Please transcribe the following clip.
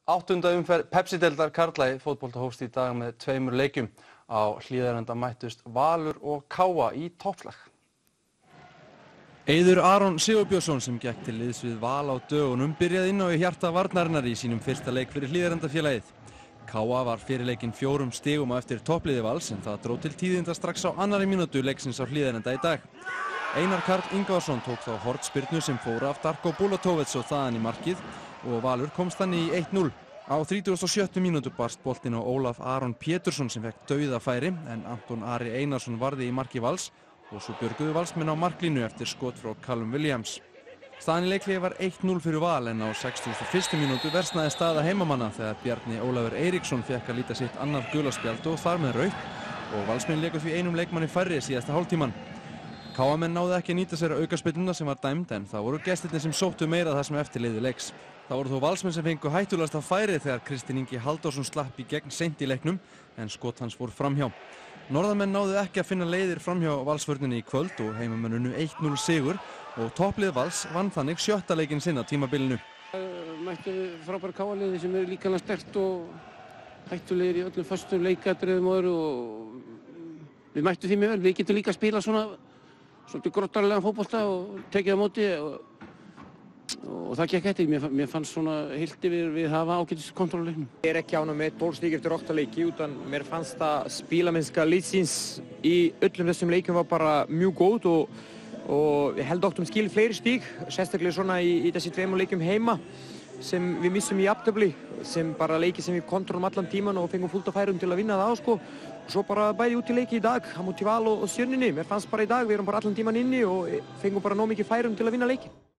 Áttunda umferð Pepsi-deildar karla í fótbolta hófst í dag með 2 leikjum. Á Hlíðarenda mættust Valur og KA í toppslag. Eiður Aron Sigurbjörnsson sem gekk til liðs við Val á dögunum byrjaði inn á í hjarta varnarinnar í sínum fyrsta leik fyrir Hlíðarendafélagið. KA var fyrir leikinn 4 stigum á eftir toppliði Vals en það dró til tíðinda strax á annarri mínútu leiksins á Hlíðarenda í dag. Einar Karl Ingvarsson tók þá hornspyrnu sem fór af Darko Bulatovets og þaðan í markið og Valur komst þannig í 1-0. Á 37. mínútu barst boltinn á Ólaf Aron Pétursson sem fekk dauðafæri en Anton Ari Einarsson varði í marki Vals og svo björguðu Valsmenn á marklínu eftir skot frá Callum Williams. Staðan í leikhléi var 1-0 fyrir Val en á 61. mínútu versnaði staða heimamanna þegar Bjarni Ólafur Eiríksson fekk að líta sitt annað gula spjald og þar með rautt og Valsmenn léku því einum leikmanni færri síðasta hálftíman. KA-menn náðu ekki að nýta sér aukaspyrnuna sem var dæmd en það voru gestirnir sem sóttu meira það sem eftir liði leiks. Það voru þó Valsmenn sem fengu hættulegasta færið þegar Kristinn Ingi Halldórsson slapp í gegn seint í leiknum en skot hans fór framhjá. Norðamenn náðu ekki að finna leiðir framhjá Valsvörninni í kvöld og heimamenn unnu 1-0 sigur og topplið Vals vann þannig 7. leikinn sinn á tímabilinu. Mættu frábæra KA-liði sem eru líkamlega sterkt og hættulegir í öllum föstum leikatriðum og öðru og við mættum því mjög vel. Við getum líka að spila svolítið grottarlegan fótbolta og tekið á móti og það gekk eftir. Mér fannst svona heilt yfir við hafa ágætis kontroll á leiknum. Ég ekki ánægður með 12 stig eftir 8 leiki utan mér fannst að spílamennska liðsins í öllum þessum leikum var bara mjög góð og ég held áttum skil fleiri stig, sérstaklega svona í þessi 2 leikum heima sem við missum í jafntefli, sem bara leiki sem við kontrollum allan tíman og fengum fullt af færum til að vinna það sko. Svo bara bæði út í leiki í dag, á móti Val og Stjörnunni. Mér fannst bara í dag, við erum bara allan tíman inni og fengum bara nóg mikið færum til að vinna leiki.